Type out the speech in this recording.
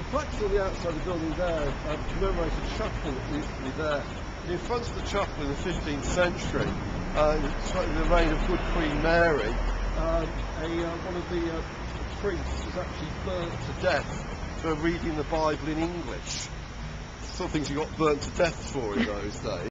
Practically on the outside of the building there, commemorates a chapel that used to be there. And in front of the chapel in the 15th century, in the reign of Good Queen Mary, one of the priests was actually burnt to death for reading the Bible in English. Some things you got burnt to death for in those days.